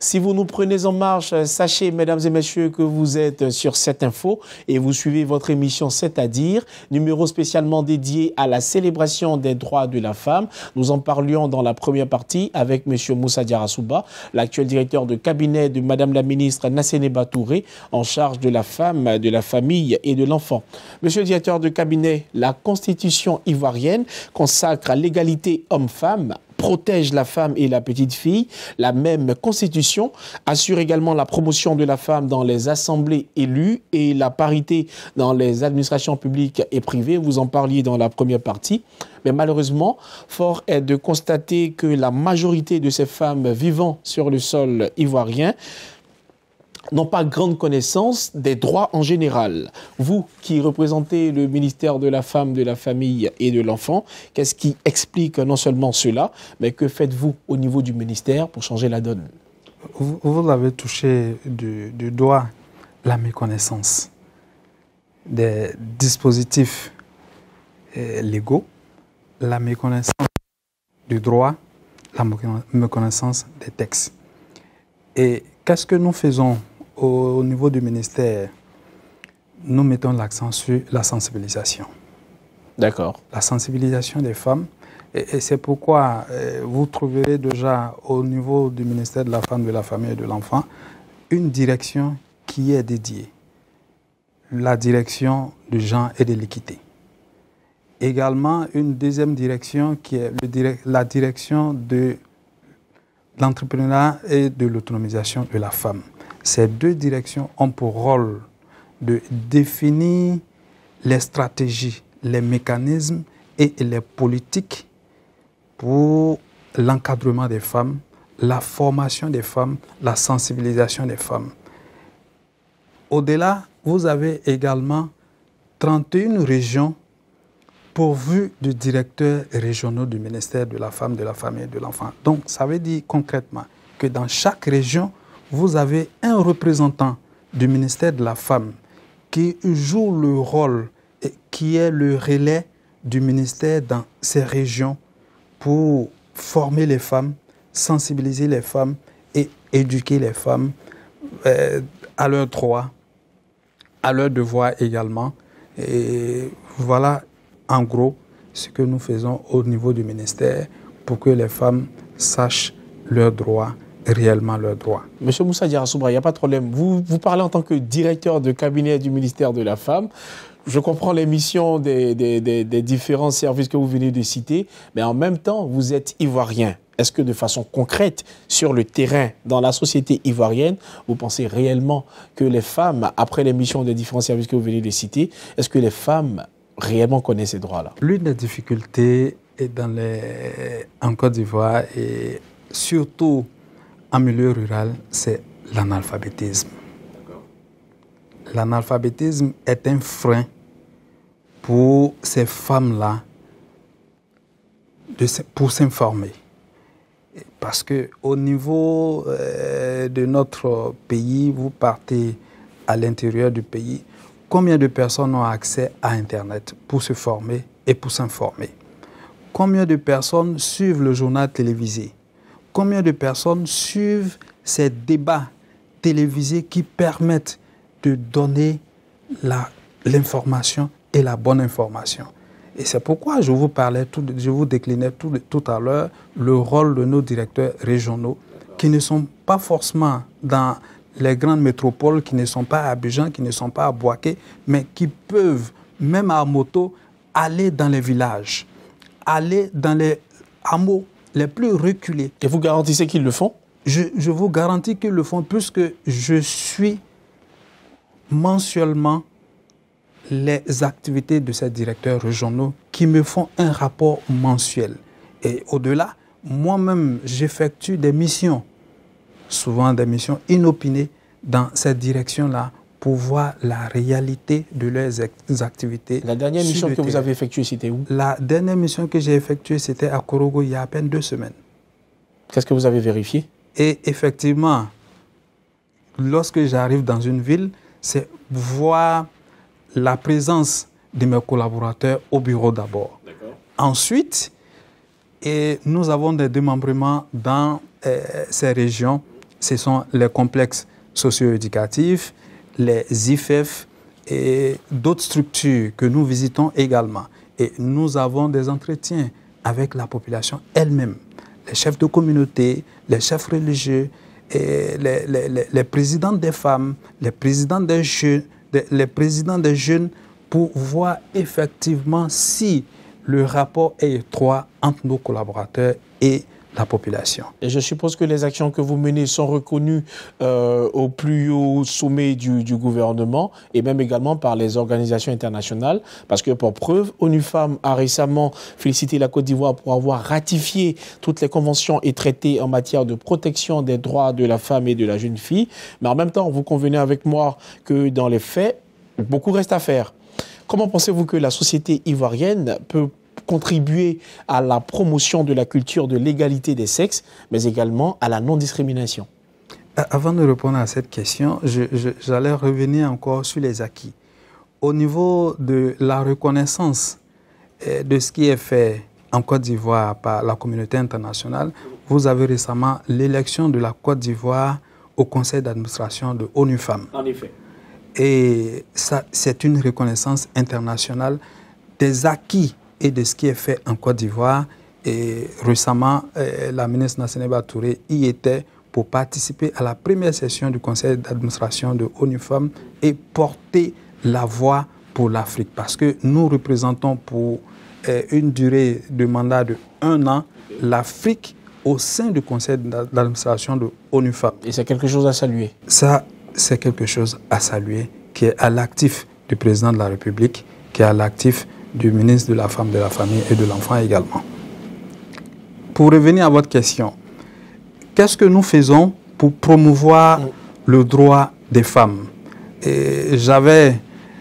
Si vous nous prenez en marche, sachez, mesdames et messieurs, que vous êtes sur cette info et vous suivez votre émission C'est-à-dire, numéro spécialement dédié à la célébration des droits de la femme. Nous en parlions dans la première partie avec M. Moussa Diarra-Souba, l'actuel directeur de cabinet de Madame la ministre Nasséné-Ba Touré, en charge de la femme, de la famille et de l'enfant. Monsieur le directeur de cabinet, la Constitution ivoirienne consacre à l'égalité homme-femme, protège la femme et la petite fille. La même Constitution assure également la promotion de la femme dans les assemblées élues et la parité dans les administrations publiques et privées. Vous en parliez dans la première partie. Mais malheureusement, fort est de constater que la majorité de ces femmes vivant sur le sol ivoirien n'ont pas grande connaissance des droits en général. Vous qui représentez le ministère de la Femme, de la Famille et de l'Enfant, qu'est-ce qui explique non seulement cela, mais que faites-vous au niveau du ministère pour changer la donne? Vous avez touché du doigt la méconnaissance des dispositifs légaux, la méconnaissance du droit, la méconnaissance des textes. Et qu'est-ce que nous faisons au niveau du ministère? Nous mettons l'accent sur la sensibilisation. D'accord. La sensibilisation des femmes. Et c'est pourquoi vous trouverez déjà au niveau du ministère de la Femme, de la Famille et de l'Enfant une direction qui est dédiée. La direction du genre et de l'équité. Également une deuxième direction qui est la direction de l'entrepreneuriat et de l'autonomisation de la femme. Ces deux directions ont pour rôle de définir les stratégies, les mécanismes et les politiques pour l'encadrement des femmes, la formation des femmes, la sensibilisation des femmes. Au-delà, vous avez également 31 régions pourvues de directeurs régionaux du ministère de la Femme, de la Famille et de l'Enfant. Donc, ça veut dire concrètement que dans chaque région, vous avez un représentant du ministère de la Femme qui joue le rôle, qui est le relais du ministère dans ces régions pour former les femmes, sensibiliser les femmes et éduquer les femmes à leurs droits, à leurs devoirs également. Et voilà en gros ce que nous faisons au niveau du ministère pour que les femmes sachent leurs droits, réellement leurs droits. Monsieur Moussa Diarra-Souba, il n'y a pas de problème. Vous parlez en tant que directeur de cabinet du ministère de la Femme. Je comprends les missions des différents services que vous venez de citer, mais en même temps, vous êtes ivoirien. Est-ce que de façon concrète, sur le terrain, dans la société ivoirienne, vous pensez réellement que les femmes, après les missions des différents services que vous venez de citer, est-ce que les femmes réellement connaissent ces droits-là? L'une des difficultés en Côte d'Ivoire et surtout en milieu rural, c'est l'analphabétisme. L'analphabétisme est un frein pour ces femmes-là pour s'informer. Parce qu'au niveau de notre pays, vous partez à l'intérieur du pays, combien de personnes ont accès à Internet pour se former et pour s'informer? Combien de personnes suivent le journal télévisé? Combien de personnes suivent ces débats télévisés qui permettent de donner l'information et la bonne information? Et c'est pourquoi je vous déclinais tout à l'heure le rôle de nos directeurs régionaux qui ne sont pas forcément dans les grandes métropoles, qui ne sont pas à Abidjan, qui ne sont pas à Bouaké, mais qui peuvent, même à moto, aller dans les villages, aller dans les hameaux les plus reculés. Et vous garantissez qu'ils le font? Je vous garantis qu'ils le font puisque je suis mensuellement les activités de ces directeurs régionaux qui me font un rapport mensuel. Et au-delà, moi-même, j'effectue des missions, souvent des missions inopinées dans cette direction-là pour voir la réalité de leurs activités. La dernière mission que vous avez effectuée, c'était où? La dernière mission que j'ai effectuée, c'était à Korogo, il y a à peine 2 semaines. Qu'est-ce que vous avez vérifié? Et effectivement, lorsque j'arrive dans une ville, c'est voir la présence de mes collaborateurs au bureau d'abord. Ensuite, nous avons des démembrements dans ces régions. ce sont les complexes socio-éducatifs, les IFEF et d'autres structures que nous visitons également. Et nous avons des entretiens avec la population elle-même, les chefs de communauté, les chefs religieux, et les présidents des femmes, les présidents des jeunes, pour voir effectivement si le rapport est étroit entre nos collaborateurs et la population. Et je suppose que les actions que vous menez sont reconnues au plus haut sommet du gouvernement et même également par les organisations internationales. Parce que pour preuve, ONU Femmes a récemment félicité la Côte d'Ivoire pour avoir ratifié toutes les conventions et traités en matière de protection des droits de la femme et de la jeune fille. Mais en même temps, vous convenez avec moi que dans les faits, beaucoup reste à faire. Comment pensez-vous que la société ivoirienne peut contribuer à la promotion de la culture de l'égalité des sexes, mais également à la non-discrimination? Avant de répondre à cette question, j'allais revenir encore sur les acquis. Au niveau de la reconnaissance de ce qui est fait en Côte d'Ivoire par la communauté internationale, vous avez récemment l'élection de la Côte d'Ivoire au conseil d'administration de ONU Femmes. En effet. Et ça, c'est une reconnaissance internationale des acquis et de ce qui est fait en Côte d'Ivoire. Et récemment, la ministre Nassénéba Touré y était pour participer à la première session du conseil d'administration de ONU Femmes et porter la voix pour l'Afrique. Parce que nous représentons pour une durée de mandat de 1 an l'Afrique au sein du conseil d'administration de ONU Femmes. Et c'est quelque chose à saluer. Ça, c'est quelque chose à saluer, qui est à l'actif du président de la République, qui est à l'actif du ministre de la Femme, de la Famille et de l'Enfant également. Pour revenir à votre question, qu'est-ce que nous faisons pour promouvoir le droit des femmes? J'avais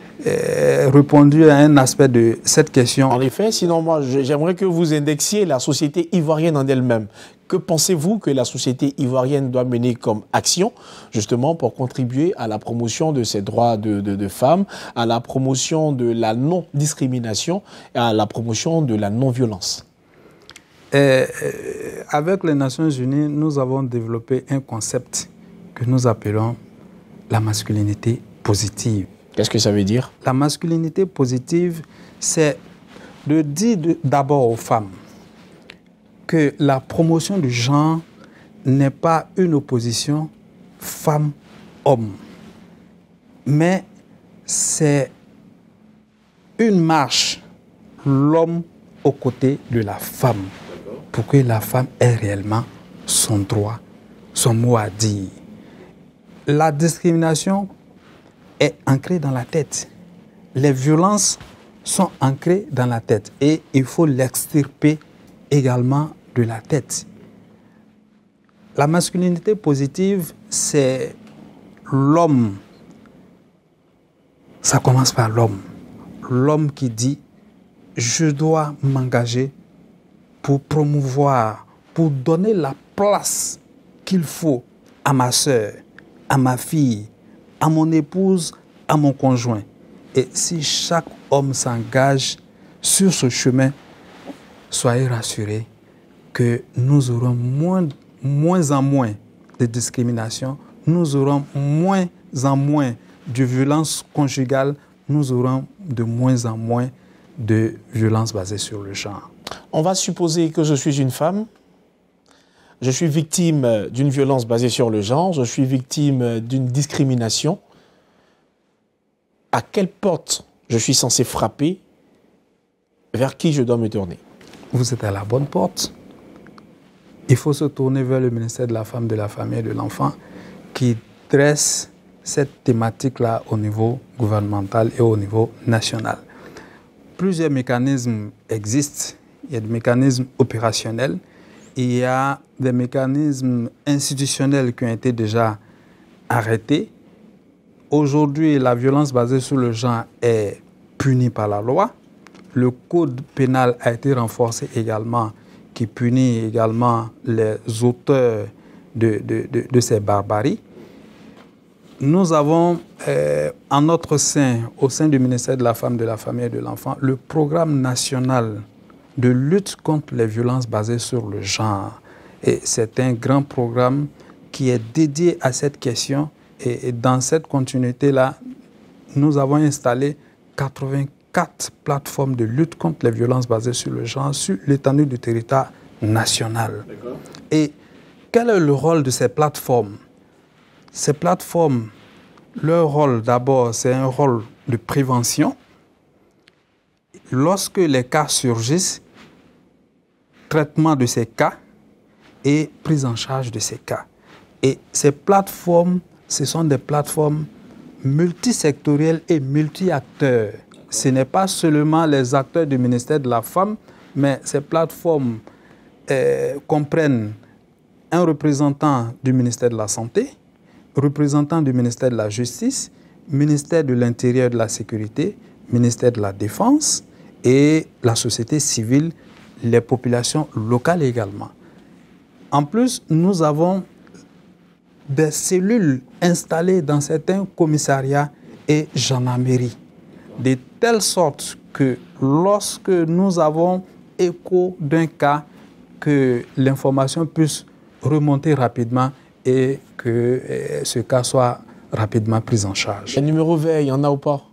répondu à un aspect de cette question. En effet, sinon moi j'aimerais que vous indexiez la société ivoirienne en elle-même. Que pensez-vous que la société ivoirienne doit mener comme action, justement, pour contribuer à la promotion de ces droits de femmes, à la promotion de la non-discrimination et à la promotion de la non-violence? Avec les Nations Unies, nous avons développé un concept que nous appelons la masculinité positive. Qu'est-ce que ça veut dire? La masculinité positive, c'est de dire d'abord aux femmes que la promotion du genre n'est pas une opposition femme-homme, mais c'est une marche, l'homme aux côtés de la femme, pour que la femme ait réellement son droit, son mot à dire. La discrimination est ancrée dans la tête. Les violences sont ancrées dans la tête et il faut l'extirper également de la tête. La masculinité positive, c'est l'homme. Ça commence par l'homme. L'homme qui dit « je dois m'engager pour promouvoir, pour donner la place qu'il faut à ma sœur, à ma fille, à mon épouse, à mon conjoint. » Et si chaque homme s'engage sur ce chemin, soyez rassurés que nous aurons moins en moins de discrimination, nous aurons moins en moins de violences conjugales, nous aurons de moins en moins de violences basées sur le genre. On va supposer que je suis une femme, je suis victime d'une violence basée sur le genre, je suis victime d'une discrimination. À quelle porte je suis censé frapper? Vers qui je dois me tourner? Vous êtes à la bonne porte. Il faut se tourner vers le ministère de la Femme, de la Famille et de l'Enfant qui dresse cette thématique-là au niveau gouvernemental et au niveau national. Plusieurs mécanismes existent. Il y a des mécanismes opérationnels, il y a des mécanismes institutionnels qui ont été déjà arrêtés. Aujourd'hui, la violence basée sur le genre est punie par la loi. Le code pénal a été renforcé également, qui punit également les auteurs de ces barbaries. Nous avons en notre sein, au sein du ministère de la Femme, de la Famille et de l'Enfant, le programme national de lutte contre les violences basées sur le genre. Et c'est un grand programme qui est dédié à cette question. Et dans cette continuité-là, nous avons installé 84 plateformes de lutte contre les violences basées sur le genre sur l'étendue du territoire national. Et quel est le rôle de ces plateformes? Ces plateformes, leur rôle d'abord, c'est un rôle de prévention. Lorsque les cas surgissent, traitement de ces cas et prise en charge de ces cas. Et ces plateformes, ce sont des plateformes multisectorielles et multi-acteurs. Ce n'est pas seulement les acteurs du ministère de la Femme, mais ces plateformes comprennent un représentant du ministère de la Santé, représentant du ministère de la Justice, ministère de l'Intérieur et de la Sécurité, ministère de la Défense et la société civile, les populations locales également. En plus, nous avons des cellules installées dans certains commissariats et gendarmeries, de telle sorte que lorsque nous avons écho d'un cas, que l'information puisse remonter rapidement et que ce cas soit rapidement pris en charge. Le numéro vert, il y en a ou pas?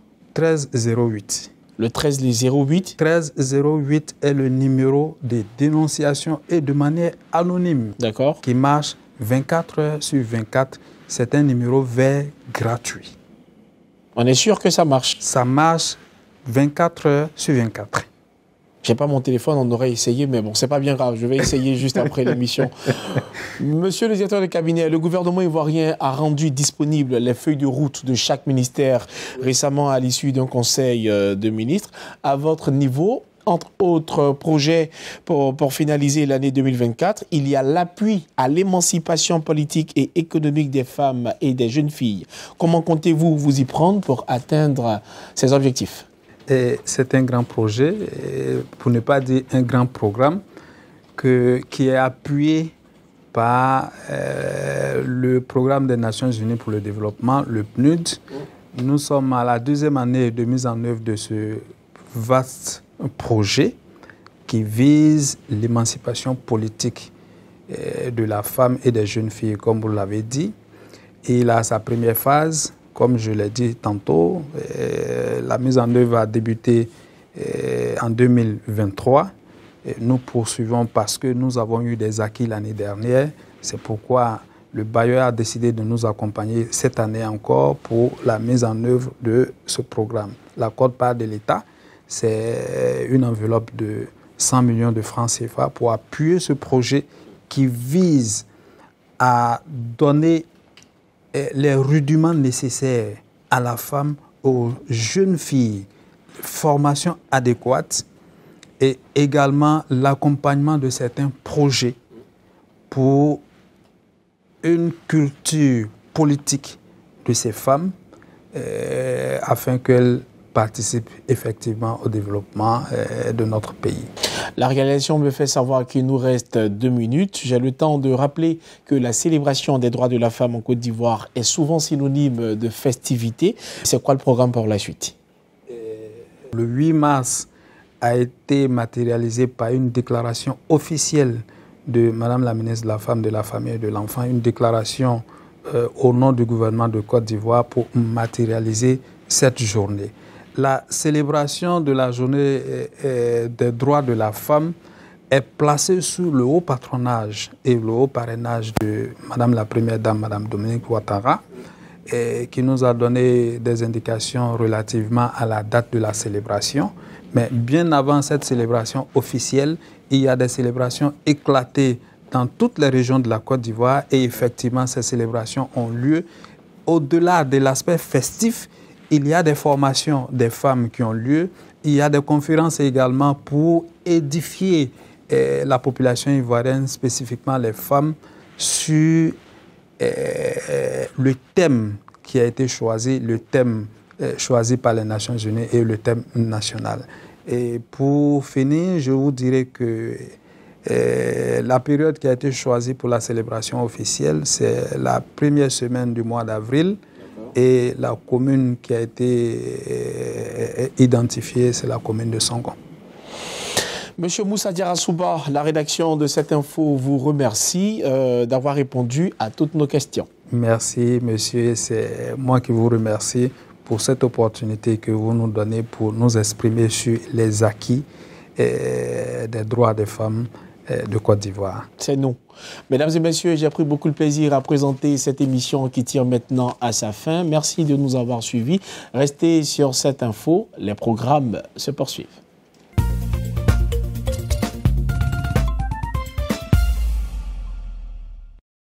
1308. Le 1308 1308 est le numéro de dénonciation et de manière anonyme. D'accord. Qui marche 24 heures sur 24. C'est un numéro vert gratuit. On est sûr que ça marche? Ça marche 24 heures sur 24. J'ai pas mon téléphone, on aurait essayé, mais bon, c'est pas bien grave. Je vais essayer juste après l'émission. Monsieur le directeur de cabinet, le gouvernement ivoirien a rendu disponibles les feuilles de route de chaque ministère récemment à l'issue d'un conseil de ministres. À votre niveau, entre autres projets pour finaliser l'année 2024, il y a l'appui à l'émancipation politique et économique des femmes et des jeunes filles. Comment comptez-vous vous y prendre pour atteindre ces objectifs? C'est un grand projet, pour ne pas dire un grand programme, qui est appuyé par le Programme des Nations Unies pour le développement, le PNUD. Nous sommes à la 2e année de mise en œuvre de ce vaste projet qui vise l'émancipation politique de la femme et des jeunes filles, comme vous l'avez dit. Et il a sa première phase. Comme je l'ai dit tantôt, la mise en œuvre a débuté en 2023. Nous poursuivons parce que nous avons eu des acquis l'année dernière. C'est pourquoi le bailleur a décidé de nous accompagner cette année encore pour la mise en œuvre de ce programme. La quote-part de l'État, c'est une enveloppe de 100 millions de francs CFA pour appuyer ce projet qui vise à donner les rudiments nécessaires à la femme, aux jeunes filles, formation adéquate et également l'accompagnement de certains projets pour une culture politique de ces femmes afin qu'elles participent effectivement au développement de notre pays. La réalisation me fait savoir qu'il nous reste 2 minutes. J'ai le temps de rappeler que la célébration des droits de la femme en Côte d'Ivoire est souvent synonyme de festivité. C'est quoi le programme pour la suite? Le 8 mars a été matérialisé par une déclaration officielle de Madame la ministre de la Femme, de la Famille et de l'Enfant, une déclaration au nom du gouvernement de Côte d'Ivoire pour matérialiser cette journée. La célébration de la journée des droits de la femme est placée sous le haut patronage et le haut parrainage de Madame la Première Dame, Madame Dominique Ouattara, qui nous a donné des indications relativement à la date de la célébration. Mais bien avant cette célébration officielle, il y a des célébrations éclatées dans toutes les régions de la Côte d'Ivoire et effectivement ces célébrations ont lieu. Au-delà de l'aspect festif, il y a des formations des femmes qui ont lieu. Il y a des conférences également pour édifier la population ivoirienne, spécifiquement les femmes, sur le thème qui a été choisi, le thème choisi par les Nations Unies et le thème national. Et pour finir, je vous dirais que la période qui a été choisie pour la célébration officielle, c'est la première semaine du mois d'avril. Et la commune qui a été identifiée, c'est la commune de Songon. Monsieur Moussa Diarra-Souba, la rédaction de cette info vous remercie d'avoir répondu à toutes nos questions. Merci, monsieur. C'est moi qui vous remercie pour cette opportunité que vous nous donnez pour nous exprimer sur les acquis des droits des femmes de Côte d'Ivoire. C'est nous. Mesdames et messieurs, j'ai pris beaucoup de plaisir à présenter cette émission qui tire maintenant à sa fin. Merci de nous avoir suivis. Restez sur cette info. Les programmes se poursuivent.